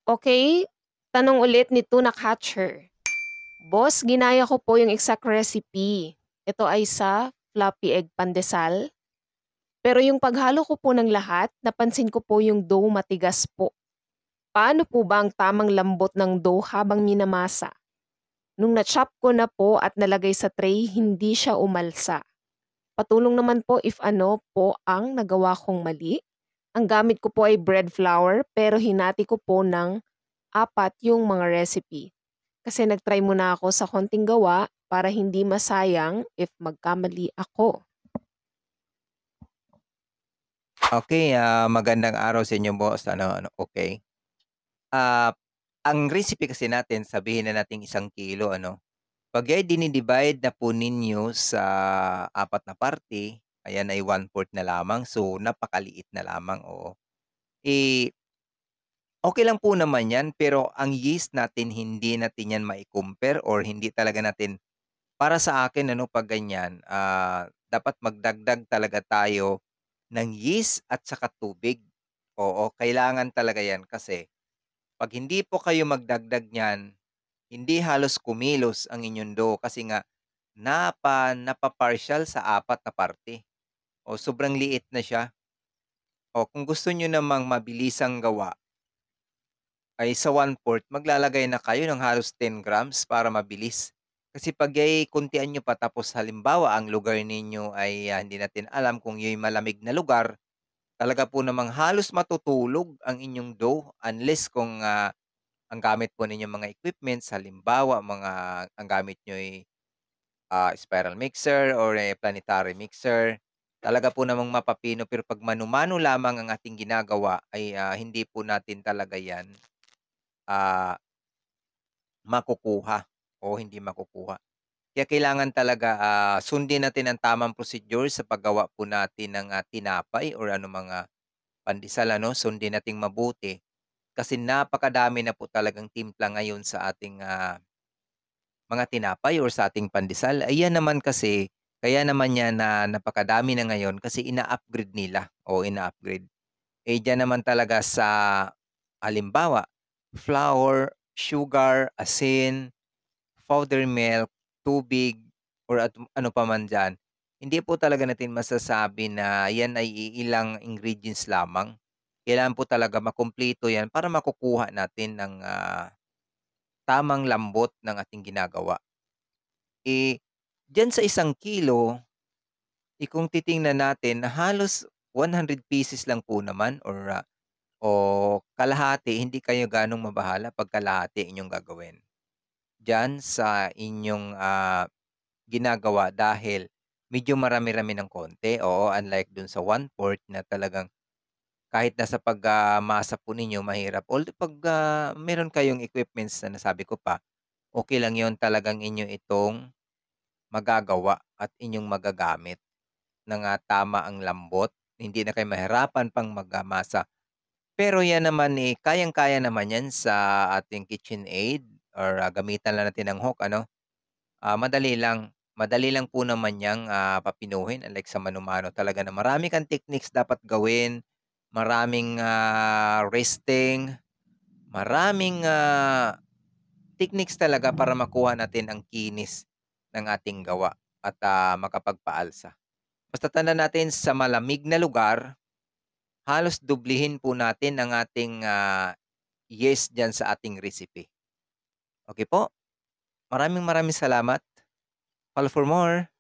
Okay, tanong ulit ni Tuna Catcher. Boss, ginaya ko po yung exact recipe. Ito ay sa floppy egg pandesal. Pero yung paghalo ko po ng lahat, napansin ko po yung dough matigas po. Paano po ba ang tamang lambot ng dough habang minamasa? Nung na-chop ko na po at nalagay sa tray, hindi siya umalsa. Patulong naman po if ano po ang nagawa kong mali. Ang gamit ko po ay bread flour pero hinati ko po ng apat yung mga recipe. Kasi nag-try muna ako sa konting gawa para hindi masayang if magkamali ako. Okay, magandang araw sa inyo boss, okay. Ah, ang recipe kasi natin sabihin na nating 1 kilo ano, 'pag yan dini-divide na po ninyo sa 4 na parte, ayan ay 1/4 na lamang, so napakaliit na lamang, oo. Eh, okey lang po naman 'yan, pero ang yeast natin hindi natin 'yan mai-compare or hindi talaga natin para sa akin ano 'pag ganyan, dapat magdagdag talaga tayo ng yeast at saka tubig. Oo, kailangan talaga 'yan kasi 'pag hindi po kayo magdagdag niyan, hindi halos kumilos ang inyong dough kasi nga napa-partial sa 4 na parte o sobrang liit na siya. O kung gusto niyo namang mabilisang gawa ay sa 1/4 maglalagay na kayo ng halos 10 grams para mabilis. Kasi 'pag kontian niyo pa tapos halimbawa ang lugar ninyo ay, hindi natin alam kung yo'y malamig na lugar, talaga po namang halos matutulog ang inyong dough unless kung, ang gamit po ninyong mga equipments halimbawa ang gamit niyo'y, spiral mixer or planetary mixer, talaga po namang mapapino pero 'pag mano-mano lamang ang ating ginagawa ay, hindi po natin talaga 'yan, ah, makukuha o hindi makukuha. Kaya kailangan talaga, sundin natin ang tamang procedure sa paggawa po natin ng, tinapay or mga pandesal ano, sundin nating mabuti. Kasi napakadami na po talagang timpla ngayon sa ating, mga tinapay or sa ating pandesal. Ayan naman kasi, kaya naman yan na napakadami na ngayon kasi ina-upgrade nila o ina-upgrade. Eh, diyan naman talaga sa halimbawa, flour, sugar, asin, powder milk, tubig, or ano pa man diyan, hindi po talaga natin masasabi na yan ay iilang ingredients lamang. Kailangan po talaga makumpleto yan para makukuha natin ng, tamang lambot ng ating ginagawa. Eh, diyan sa 1 kilo, kung titingnan natin na halos ₱100 lang po naman o kalahati, hindi kayo gaanong mabahala 'pag kalahati inyong gagawin. Diyan sa inyong, ginagawa dahil medyo marami-rami ng konti, oo, unlike dun sa 1/4 na talagang kahit nasa masa po ninyo mahirap. Although 'pag, meron kayong equipments na nasabi ko pa, okey lang yon talagang inyo itong magagawa at inyong magagamit ng, tama ang lambot. Hindi na kayo mahirapan pang masa. Pero 'yan naman, kayang-kaya naman 'yan sa ating KitchenAid or, gamitan lang natin ng hook ano. Madali lang po naman niyang, papinuhin unlike sa mano-mano talaga na marami kang techniques dapat gawin, maraming, resting, maraming, techniques talaga para makuha natin ang kinis ng ating gawa at, makapagpaalsa. Basta tandaan natin sa malamig na lugar, halos doblehin po natin ang ating, yes diyan sa ating recipe. Okay po? Maraming maraming salamat. Call for more.